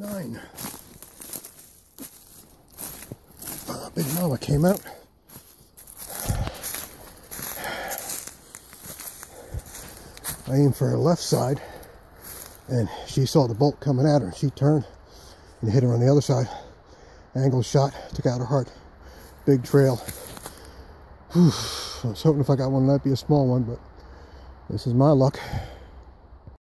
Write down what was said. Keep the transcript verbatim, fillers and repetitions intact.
nine. Uh, Big Mama came out. I aimed for her left side, and she saw the bolt coming at her, and she turned and hit her on the other side. Angle shot, took out her heart. Big trail. Whew. I was hoping if I got one, that'd be a small one, but this is my luck.